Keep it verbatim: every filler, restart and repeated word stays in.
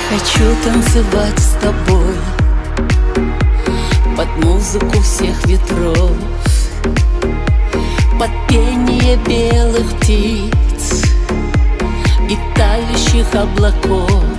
Хочу танцевать с тобой под музыку всех ветров, под пение белых птиц и тающих облаков.